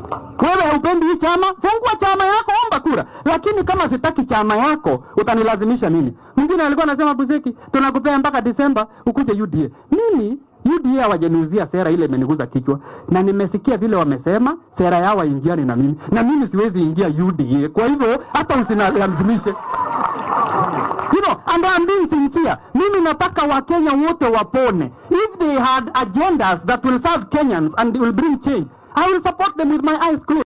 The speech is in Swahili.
Wewe haupendi hii chama, fungua chama yako, omba kura. Lakini kama sitaki chama yako, utanilazimisha nini? Mwingine alikuwa anasema Buzeki, tunakupea mpaka Disemba ukuje UDA. Mimi UDA hawajaniuzia sera ile imeniguza kichwa. Na nimesikia vile wamesema sera yao haingiani na mimi. Na mimi siwezi ingia UDA. Kwa hivyo hata usinilazimishe. You know, and I'm being sincere. Mimi nataka Wakenya wote wapone. If they had agendas that will serve Kenyans and will bring change, I will support them with my eyes closed.